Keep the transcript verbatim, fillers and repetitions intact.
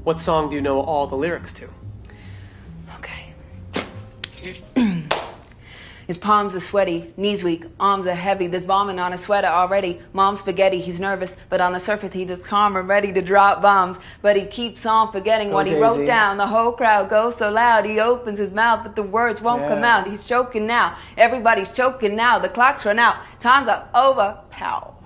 What song do you know all the lyrics to? Okay. His palms are sweaty, knees weak, arms are heavy. There's bombing on his sweater already. Mom's spaghetti, he's nervous, but on the surface he just calm and ready to drop bombs. But he keeps on forgetting Go what he Daisy. wrote down. The whole crowd goes so loud, he opens his mouth, but the words won't Yeah. come out. He's choking now. Everybody's choking now. The clock's run out. Time's up. Over. Pow.